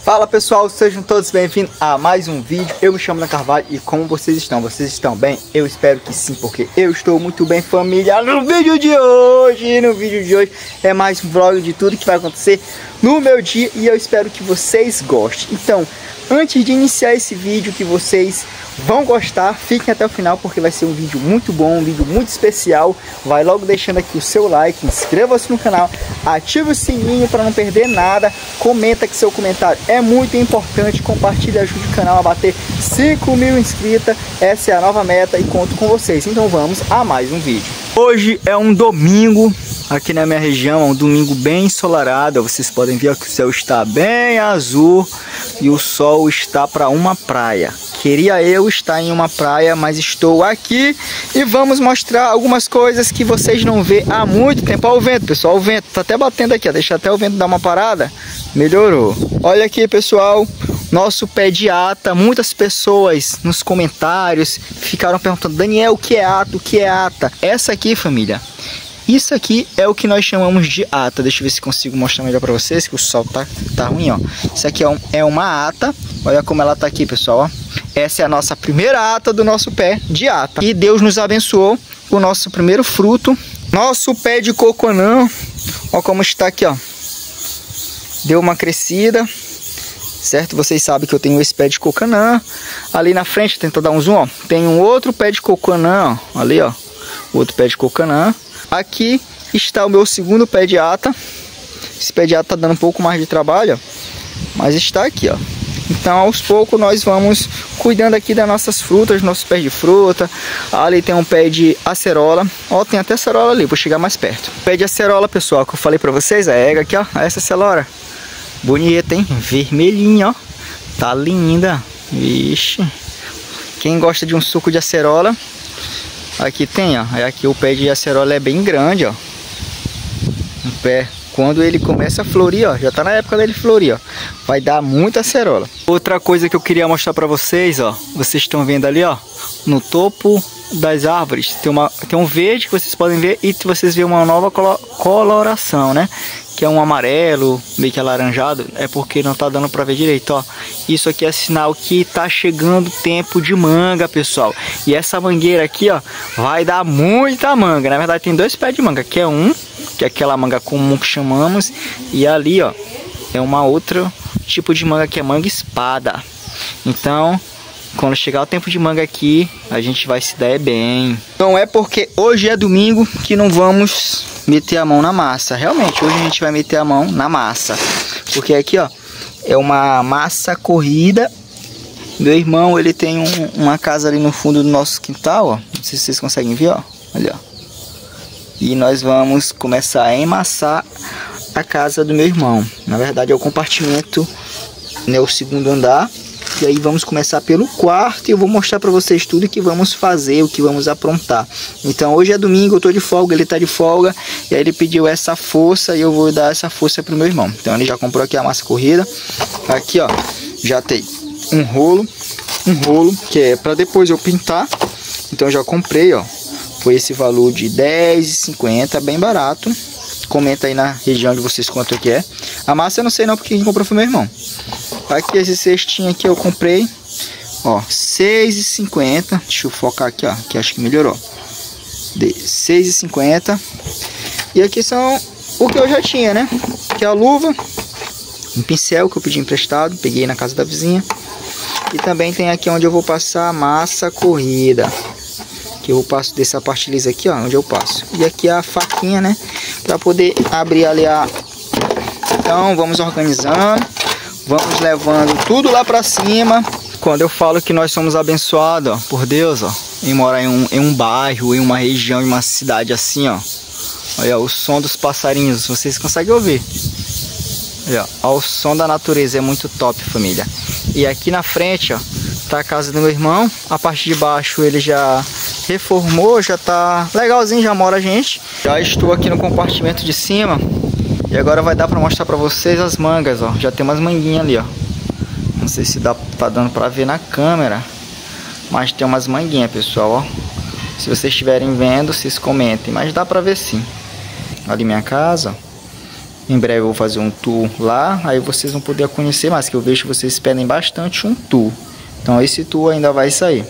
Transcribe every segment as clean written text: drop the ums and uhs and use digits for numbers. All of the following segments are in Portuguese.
Fala pessoal, sejam todos bem-vindos a mais um vídeo. Eu me chamo Ana Carvalho e como vocês estão? Vocês estão bem? Eu espero que sim, porque eu estou muito bem, família. No vídeo de hoje é mais um vlog de tudo que vai acontecer no meu dia e eu espero que vocês gostem. Então, antes de iniciar esse vídeo que vocês vão gostar, fiquem até o final porque vai ser um vídeo muito bom, um vídeo muito especial. Vai logo deixando aqui o seu like, inscreva-se no canal, ative o sininho para não perder nada, comenta que seu comentário é muito importante, compartilhe, ajude o canal a bater 5.000 inscritos, essa é a nova meta e conto com vocês. Então vamos a mais um vídeo. Hoje é um domingo aqui na minha região, é um domingo bem ensolarado, vocês podem ver que o céu está bem azul e o sol está para uma praia. Queria eu estar em uma praia, mas estou aqui e vamos mostrar algumas coisas que vocês não vê há muito tempo. Olha o vento, pessoal, o vento tá até batendo aqui, ó. Deixa até o vento dar uma parada, melhorou. Olha aqui, pessoal, nosso pé de ata. Muitas pessoas nos comentários ficaram perguntando: Daniel, o que é ata? O que é ata? Essa aqui, família, isso aqui é o que nós chamamos de ata. Deixa eu ver se consigo mostrar melhor para vocês, que o sol tá ruim, ó. Isso aqui é uma ata. Olha como ela tá aqui, pessoal, ó. Essa é a nossa primeira ata do nosso pé de ata. E Deus nos abençoou com o nosso primeiro fruto. Nosso pé de coconã, ó como está aqui, ó. Deu uma crescida, certo? Vocês sabem que eu tenho esse pé de coconã. Ali na frente, tenta dar um zoom, ó. Tem um outro pé de coconã, ó. Ali, ó. Outro pé de coconã. Aqui está o meu segundo pé de ata. Esse pé de ata tá dando um pouco mais de trabalho, ó, mas está aqui, ó. Então aos poucos nós vamos cuidando aqui das nossas frutas, nossos pés de fruta. Ali tem um pé de acerola. Ó, tem até acerola ali, vou chegar mais perto. Pé de acerola, pessoal, que eu falei pra vocês, é aqui, ó. Essa acerola, bonita, hein? Vermelhinha, ó. Tá linda. Vixe. Quem gosta de um suco de acerola, aqui tem, ó. Aqui o pé de acerola é bem grande, ó. O pé, quando ele começa a florir, ó, já tá na época dele florir, ó, vai dar muita acerola. Outra coisa que eu queria mostrar pra vocês, ó, vocês estão vendo ali, ó, no topo das árvores tem um verde que vocês podem ver e vocês vê uma nova coloração, né? Que é um amarelo, meio que alaranjado, é porque não tá dando pra ver direito, ó. Isso aqui é sinal que tá chegando tempo de manga, pessoal. E essa mangueira aqui, ó, vai dar muita manga. Na verdade tem dois pés de manga, que é um, que é aquela manga comum que chamamos, e ali, ó, é uma outra tipo de manga que é manga espada. Então, quando chegar o tempo de manga aqui, a gente vai se dar bem. Não é porque hoje é domingo que não vamos meter a mão na massa. Realmente, hoje a gente vai meter a mão na massa. Porque aqui, ó, é uma massa corrida. Meu irmão, ele tem uma casa ali no fundo do nosso quintal, ó. Não sei se vocês conseguem ver, ó. Olha, ó. E nós vamos começar a emassar a casa do meu irmão. Na verdade, é o compartimento, né, o segundo andar. E aí vamos começar pelo quarto e eu vou mostrar pra vocês tudo que vamos fazer, o que vamos aprontar. Então hoje é domingo, eu tô de folga, ele tá de folga. E aí ele pediu essa força e eu vou dar essa força pro meu irmão. Então ele já comprou aqui a massa corrida. Aqui, ó, já tem um rolo que é pra depois eu pintar. Então eu já comprei, ó. Foi esse valor de R$10,50, bem barato. Comenta aí na região de vocês quanto é que é. A massa eu não sei não, porque quem comprou foi meu irmão. Aqui esse cestinho aqui eu comprei, ó, R$6,50. Deixa eu focar aqui, ó, que acho que melhorou. De R$6,50. E aqui são o que eu já tinha, né? Que é a luva, um pincel que eu pedi emprestado, peguei na casa da vizinha. E também tem aqui onde eu vou passar a massa corrida, que eu passo dessa parte lisa aqui, ó, onde eu passo. E aqui a faquinha, né, para poder abrir ali a... Então vamos organizando, vamos levando tudo lá para cima. Quando eu falo que nós somos abençoados, ó, por Deus, ó, em morar em um bairro, em uma região, em uma cidade assim, ó. Olha o som dos passarinhos, vocês conseguem ouvir? Olha, ó, o som da natureza é muito top, família. E aqui na frente, ó, tá a casa do meu irmão. A parte de baixo ele já reformou, já tá legalzinho, já mora a gente. Já estou aqui no compartimento de cima. E agora vai dar pra mostrar pra vocês as mangas, ó. Já tem umas manguinhas ali, ó. Não sei se tá dando pra ver na câmera, mas tem umas manguinhas, pessoal, ó. Se vocês estiverem vendo, vocês comentem. Mas dá pra ver sim. Ali minha casa, ó. Em breve eu vou fazer um tour lá, aí vocês vão poder conhecer mais, que eu vejo que vocês pedem bastante um tour. Então esse tour ainda vai sair.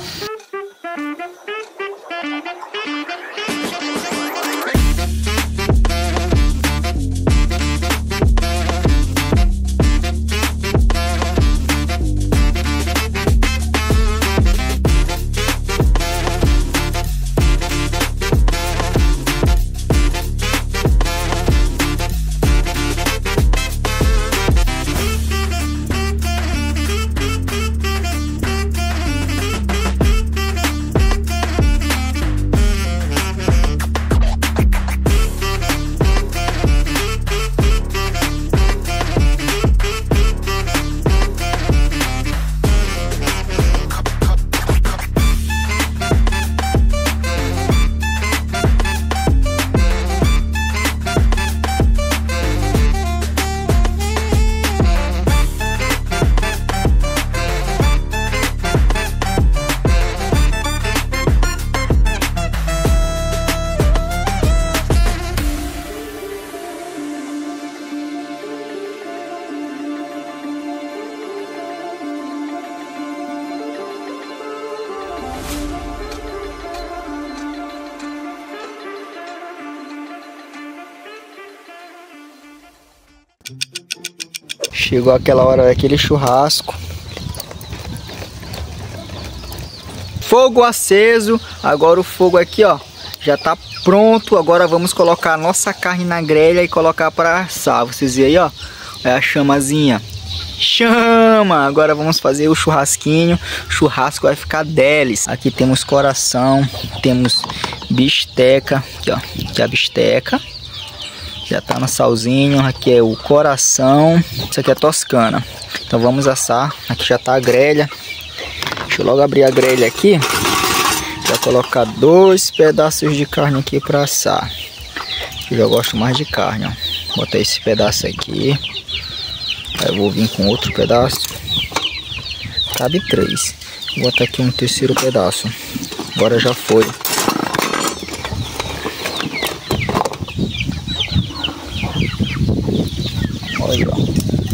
Chegou aquela hora daquele churrasco. Fogo aceso. Agora o fogo aqui, ó, já tá pronto. Agora vamos colocar a nossa carne na grelha e colocar para assar. Vocês veem aí, ó, é a chamazinha. Chama! Agora vamos fazer o churrasquinho. O churrasco vai ficar deles. Aqui temos coração, temos bisteca, aqui ó, aqui é a bisteca. Já tá no salzinho, aqui é o coração, isso aqui é toscana. Então vamos assar, aqui já tá a grelha. Deixa eu logo abrir a grelha aqui. Já colocar 2 pedaços de carne aqui para assar. Eu já gosto mais de carne, ó. Botar esse pedaço aqui. Aí eu vou vir com outro pedaço. Cabe 3. Vou botar aqui um terceiro pedaço. Agora já foi. Olha, ó.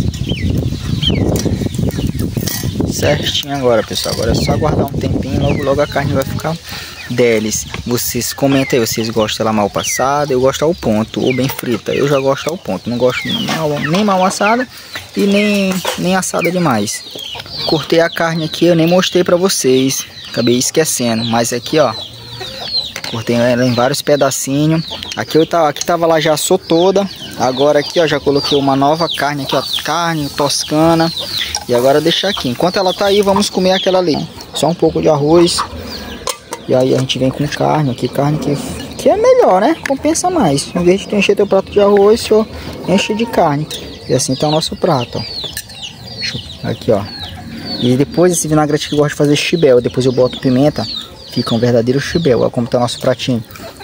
Certinho agora, pessoal. Agora é só aguardar um tempinho. Logo a carne vai ficar deles. Vocês comentem aí, vocês gostam ela mal passada, eu gosto ao ponto, ou bem frita. Eu já gosto ao ponto, não gosto nem mal assada e nem assada demais. Cortei a carne aqui, eu nem mostrei pra vocês, acabei esquecendo, mas aqui ó, cortei ela em vários pedacinhos. Aqui tava lá, já assou toda. Agora aqui ó, já coloquei uma nova carne aqui ó, carne toscana. E agora deixar aqui, enquanto ela tá aí, vamos comer aquela ali. Só um pouco de arroz. E aí a gente vem com carne aqui, carne que é melhor, né? Compensa mais. Em vez de encher teu prato de arroz, só enche de carne. E assim tá o nosso prato, ó. Aqui, ó. E depois esse vinagrete que eu gosto de fazer chibel. Depois eu boto pimenta, fica um verdadeiro chibel. Olha como tá o nosso pratinho.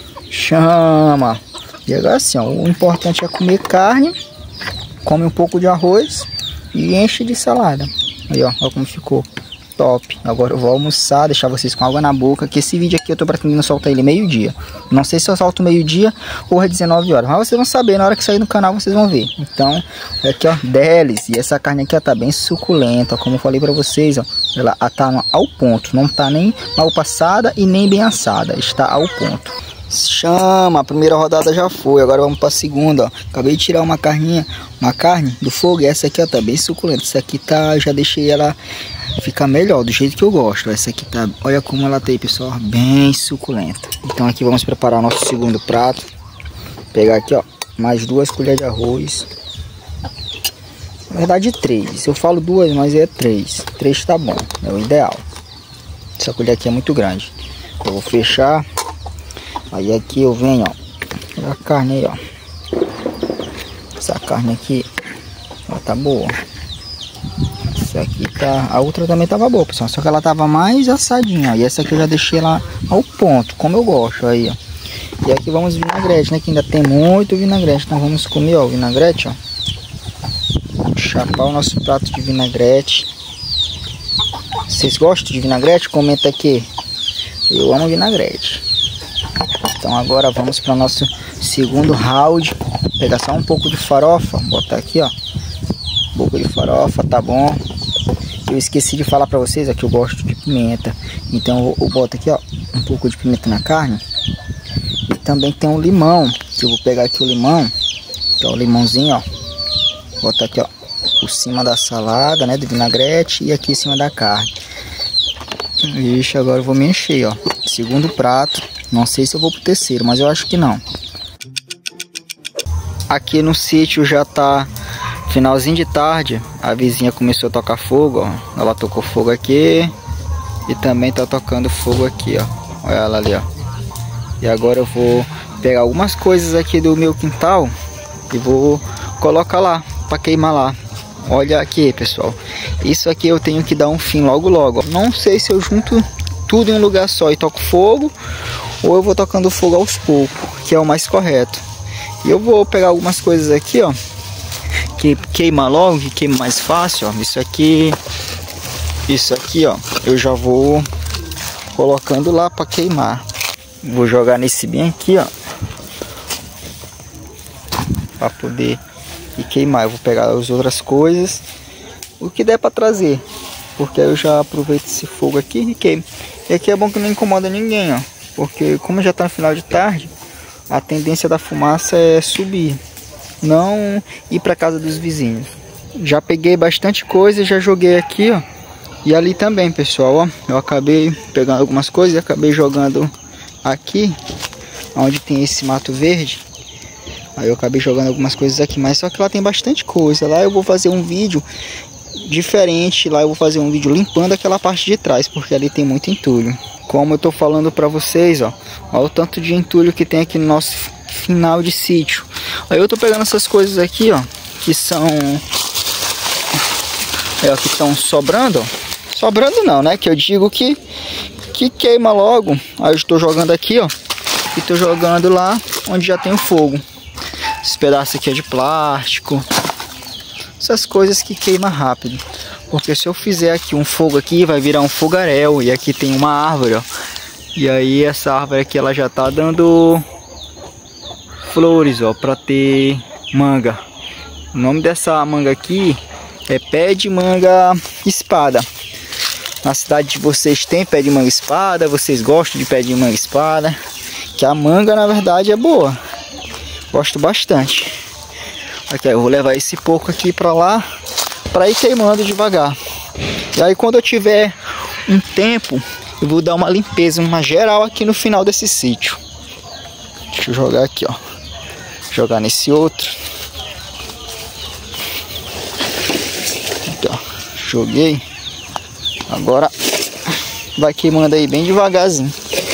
Chama! E agora assim, ó, o importante é comer carne, come um pouco de arroz e enche de salada. Aí, ó, olha como ficou. Top. Agora eu vou almoçar, deixar vocês com água na boca, que esse vídeo aqui eu tô pretendendo soltar ele meio-dia. Não sei se eu solto meio-dia ou é 19 horas, mas vocês vão saber, na hora que sair no canal vocês vão ver. Então, aqui ó, deles. E essa carne aqui ó, tá bem suculenta, como eu falei pra vocês, ó. Ela tá ao ponto, não tá nem mal passada e nem bem assada, está ao ponto. Chama, a primeira rodada já foi, agora vamos para a segunda, ó. Acabei de tirar uma carne do fogo e essa aqui ó, tá bem suculenta. Essa aqui tá, já deixei ela ficar melhor, do jeito que eu gosto. Essa aqui tá, olha como ela tá aí, pessoal, bem suculenta. Então aqui vamos preparar o nosso segundo prato. Pegar aqui ó, mais 2 colheres de arroz. Na verdade 3, eu falo 2, mas é 3. 3 tá bom, é o ideal. Essa colher aqui é muito grande. Eu vou fechar. Aí aqui eu venho, ó, a carne aí, ó. Essa carne aqui, ó, tá boa. Essa aqui tá, a outra também tava boa, pessoal, só que ela tava mais assadinha, ó. E essa aqui eu já deixei lá ao ponto, como eu gosto, aí, ó. E aqui vamos vinagrete, né, que ainda tem muito vinagrete, então vamos comer, ó, o vinagrete, ó. Vamos chapar o nosso prato de vinagrete. Vocês gostam de vinagrete? Comenta aqui. Eu amo vinagrete. Então agora vamos para o nosso segundo round pegar só um pouco de farofa, botar aqui, ó. Um pouco de farofa, tá bom. Eu esqueci de falar pra vocês, aqui eu gosto de pimenta. Então eu boto aqui, ó, um pouco de pimenta na carne. E também tem um limão, que eu vou pegar aqui o limão, que é o limãozinho, ó. Botar aqui, ó, por cima da salada, né, do vinagrete, e aqui em cima da carne. Ixi, agora eu vou me encher, ó. Segundo prato, não sei se eu vou pro terceiro, mas eu acho que não. Aqui no sítio já tá finalzinho de tarde. A vizinha começou a tocar fogo, ó. Ela tocou fogo aqui e também tá tocando fogo aqui, ó. Olha ela ali, ó. E agora eu vou pegar algumas coisas aqui do meu quintal e vou colocar lá para queimar lá. Olha aqui, pessoal, isso aqui eu tenho que dar um fim logo logo. Não sei se eu junto tudo em um lugar só e toco fogo, ou eu vou tocando fogo aos poucos, que é o mais correto. E eu vou pegar algumas coisas aqui, ó, que queima logo, que queima mais fácil, ó. Isso aqui, ó, eu já vou colocando lá para queimar. Vou jogar nesse bem aqui, ó, para poder e queimar. Eu vou pegar as outras coisas, o que der para trazer, porque aí eu já aproveito esse fogo aqui e queimo. E aqui é bom que não incomoda ninguém, ó, porque como já tá no final de tarde, a tendência da fumaça é subir, não ir para casa dos vizinhos. Já peguei bastante coisa, já joguei aqui, ó, e ali também, pessoal, ó, eu acabei pegando algumas coisas e acabei jogando aqui, onde tem esse mato verde. Aí eu acabei jogando algumas coisas aqui, mas só que lá tem bastante coisa. Lá eu vou fazer um vídeo diferente, lá eu vou fazer um vídeo limpando aquela parte de trás, porque ali tem muito entulho. Como eu tô falando pra vocês, ó, olha o tanto de entulho que tem aqui no nosso final de sítio. Aí eu tô pegando essas coisas aqui, ó, que são... que estão sobrando, ó. Sobrando não, né, que eu digo que queima logo. Aí eu estou jogando aqui, ó, e tô jogando lá onde já tem o fogo. Esse pedaço aqui é de plástico, essas coisas que queima rápido, porque se eu fizer aqui um fogo aqui, vai virar um fogaréu. E aqui tem uma árvore, ó, e aí essa árvore aqui ela já tá dando flores, ó, para ter manga. O nome dessa manga aqui é pé de manga espada. Na cidade de vocês tem pé de manga espada? Vocês gostam de pé de manga espada? Que a manga na verdade é boa. Gosto bastante. Aqui, eu vou levar esse pouco aqui pra lá, pra ir queimando devagar. E aí quando eu tiver um tempo, eu vou dar uma limpeza, uma geral aqui no final desse sítio. Deixa eu jogar aqui, ó. Jogar nesse outro. Aqui, ó. Joguei. Agora vai queimando aí bem devagarzinho.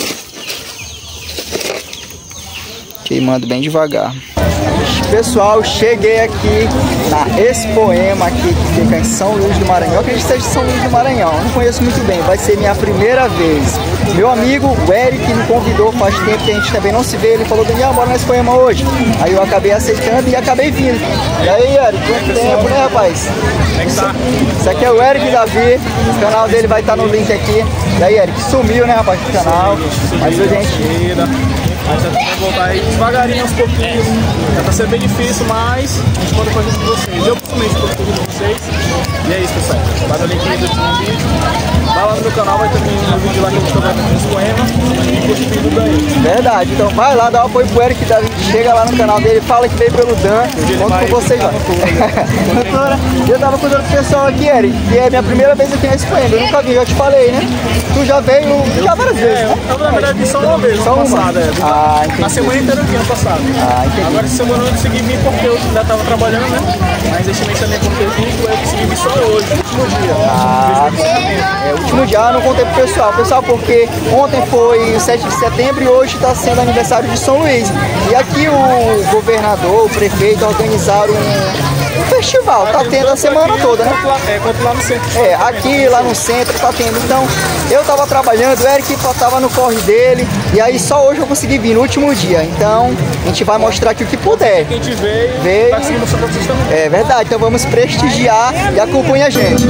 Queimando bem devagar. Pessoal, cheguei aqui na Expoema aqui, que fica em São Luís do Maranhão. Eu acredito que seja de São Luís do Maranhão, eu não conheço muito bem, vai ser minha primeira vez. Meu amigo, o Eric, me convidou faz tempo que a gente também não se vê. Ele falou, Daniel, bora na Expoema hoje. Aí eu acabei aceitando e acabei vindo. E aí, Eric, quanto tempo, né, rapaz? Esse aqui é o Eric Davi, o canal dele vai estar no link aqui. E aí, Eric, sumiu, né, rapaz, do canal. Mas hoje a gente... Mas já vai voltar aí devagarinho, aos pouquinhos. Já tá sendo bem difícil, mas a gente pode fazer com vocês. Eu principalmente estou com vocês. E é isso, pessoal. Vai no link aí do último vídeo. Vai lá no meu canal, vai ter um vídeo lá que eu vou jogar com esse poema. E curte tudo aí. Verdade, então vai lá, dá um apoio pro Eric Davi. Chega lá no canal dele, fala que veio pelo Dan. Conto com vocês lá. Eu tava cuidando do pessoal aqui, Eric. E é minha primeira vez aqui nesse poema. Eu nunca vi, já te falei, né? Tu já veio já várias vezes, né? Eu na verdade só uma vez, só uma passada. A semana inteira aqui, ano passado. Agora essa semana eu não consegui vir porque eu ainda estava trabalhando, né? Mas esse mês também como teve vídeo, eu consegui vir só hoje, último dia. Último dia eu não contei pro pessoal. Pessoal, porque ontem foi 7 de setembro e hoje está sendo aniversário de São Luís. E aqui o governador, o prefeito organizaram um festival, tá tendo a semana toda, né? Quanto lá no centro. Aqui lá no centro tá tendo. Então, eu tava trabalhando, o Eric tava no corre dele, e aí só hoje eu consegui vir no último dia. Então, a gente vai mostrar aqui o que puder. Quem te veio, vai conseguir mostrar pra vocês também. É verdade, então vamos prestigiar e acompanha a gente.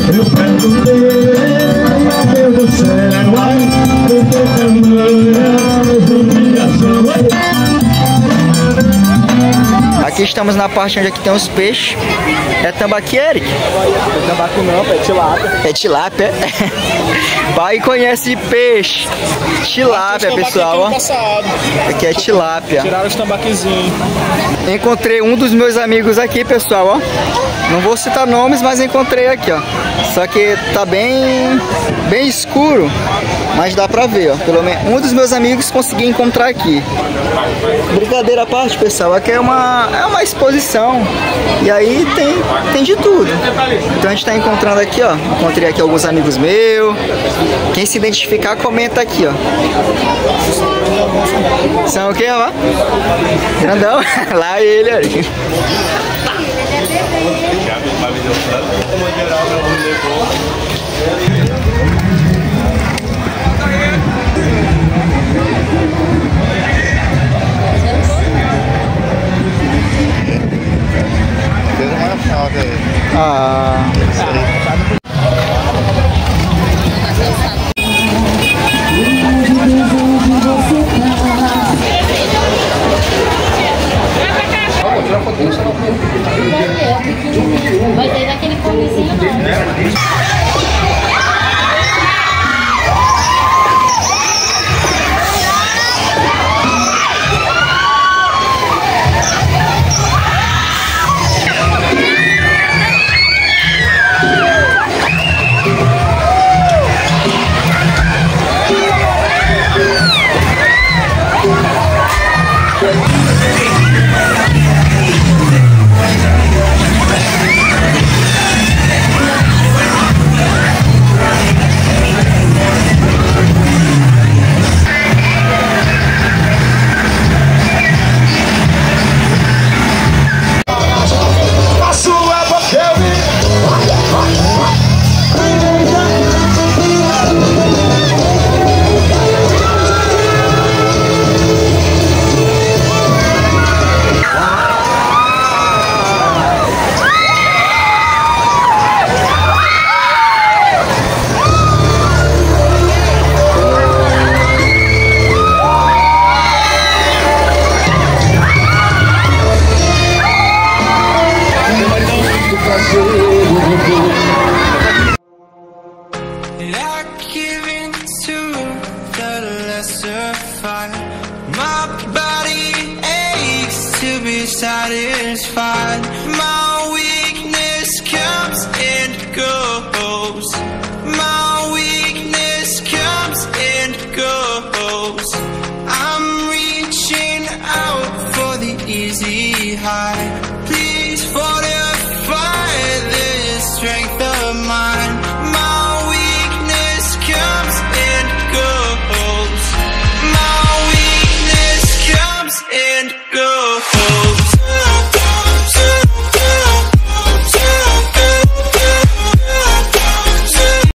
Aqui estamos na parte onde aqui tem os peixes. É tambaqui, Eric? Não é tambaqui não, é tilápia. É tilápia. Pai conhece peixe. Tilápia, pessoal, ó. Aqui é tilápia. Tiraram os tambaquizinhos. Encontrei um dos meus amigos aqui, pessoal, ó. Não vou citar nomes, mas encontrei aqui, ó. Só que tá bem escuro, mas dá pra ver, ó. Pelo menos um dos meus amigos consegui encontrar aqui. Brincadeira à parte, pessoal, aqui é uma exposição. E aí tem de tudo. Então a gente tá encontrando aqui, ó. Encontrei aqui alguns amigos meus. Quem se identificar, comenta aqui, ó. São o que, ó? Grandão. Lá ele, Eric. Vai ter daquele comezinho, não.